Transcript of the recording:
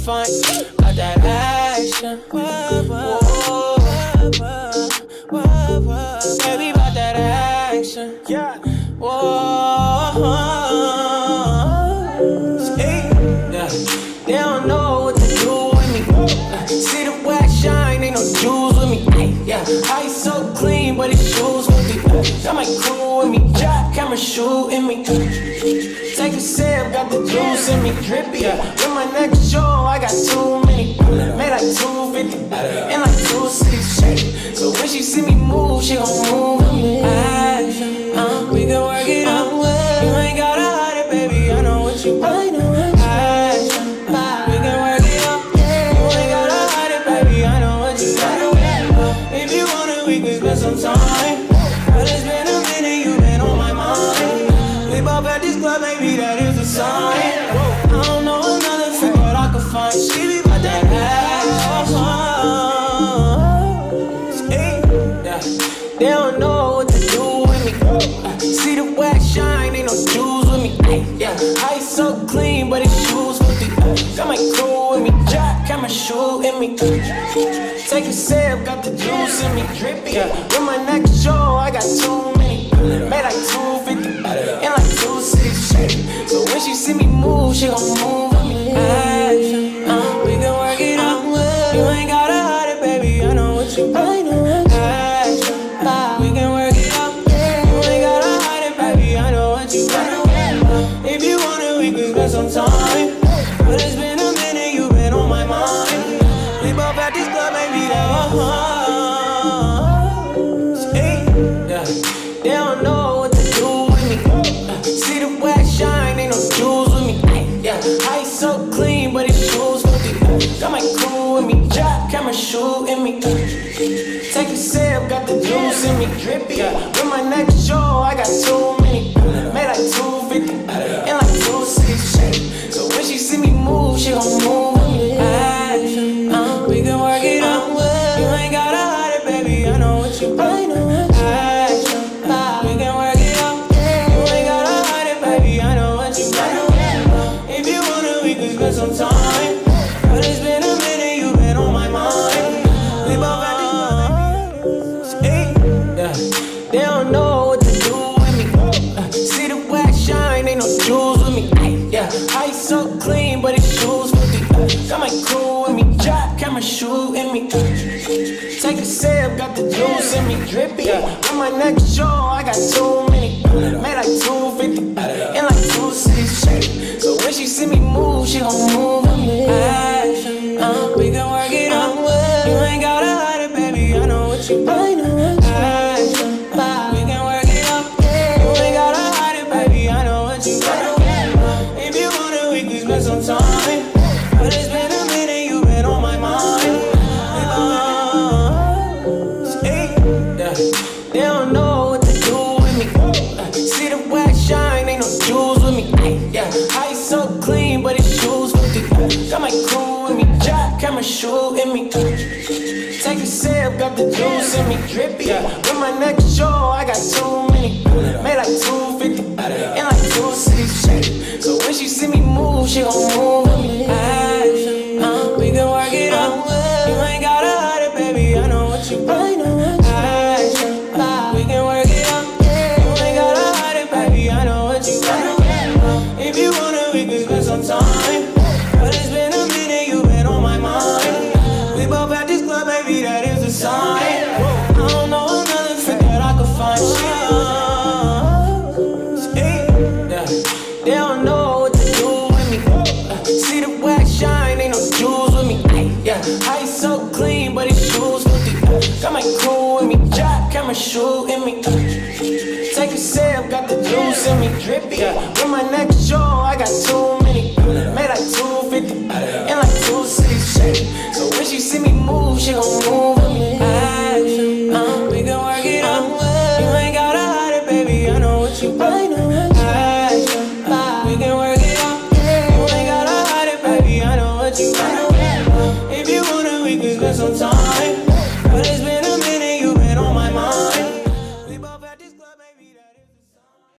find. Got that action. Whoa. Baby, about that action. Yeah. Whoa. Yeah. They don't know what to do with me. See the wax shine, ain't no jewels with me. Yeah. Ice so clean, but his shoes with me. Got my crew with me. Camera shooting me. Take a sip, got the juice in me. Drippy. Yeah. With my next show, I got too many. Made like 250 in like 2 cities. So when she see me move, she gon' move with me. We can work it out. You ain't gotta hide it, baby. I know what you want. We can work it out. You ain't gotta hide it, baby. I know what you want. If you want it, we can spend some time. But it's been a minute, you been on my mind. We both at this club, maybe that is a sign. I don't know another freak that I could find. She be about that ass. They don't know what to do with me. See the wax shine, ain't no jewels with me. Yeah, ice so clean, but his shoes with me. Got my crew with me. Camera shooting me. Take a sip, got the juice in me. Drippy. Yeah. With my next show, I got too many. Made like 250 in like 2 cities. So when she see me move, she gon' move with me. We can work it out. You ain't gotta hide it, baby. I know what you want. We can work it out. You ain't gotta hide it, baby. I know what you want. If you want it, we can spend some time. But it's been a minute, you been on my mind. We both at this club, maybe that yeah. They don't know what to do with me. See the wax shine, ain't no jewels with me. Yeah, ice so clean, but his shoes with me. Got my crew with me. Camera shooting me. Take a sip, got the juice in me. Drippy. With my next show, I got too many. Made like 250 in like 2 cities. So when she see me move, she gon' move with me. We can work it out. You ain't gotta hide it, baby. I know what you want. We can work it out. You ain't gotta hide it, baby. I know what you want. If you want it, we can spend some time. But it's been a minute, you been on my mind. We both at this club, yeah. They don't know what to do with me. See the wax shine, ain't no jewels with me. Yeah, ice so clean, but his shoes with me. Got my crew with me. Camera shooting me. Take a sip, got the juice in me. Drippy. With my next show, I got too many. Made like 250 in like 2 cities. So when she see me move, she gon' move with me. We can work it out. You ain't gotta hide it, baby. I know what you want. We can work it out. You ain't gotta hide it, baby. I know what you want. If you want it, we can spend some time. But it's been a minute, you been on my mind. They don't know what to do with me. See the wax shine, ain't no jewels with me. Yeah, ice so clean, but his shoes with me. Got my crew with me. Camera shooting me. Take a sip, got the juice in me. Drippy. With my next show, I got too many. Made like 250 in like 2 cities. So when she see me move, she gon' move with me. We can work it out. You ain't gotta hide it, baby. I know what you want. We can work it out. You ain't gotta hide it, baby. I know what you want. If you want it, we can spend some time. But it's been a minute, you been on my mind. We both at this club, baby, that is a sign. I don't know another freak that I could find. They don't know what to do with me. See the wax shine, ain't no jewels with me. Yeah, ice so clean, but his shoes with me. Got my crew with me. Camera shooting me. Take a sip, got the juice in me. Drippy. With my next show, I got too many. Made like 250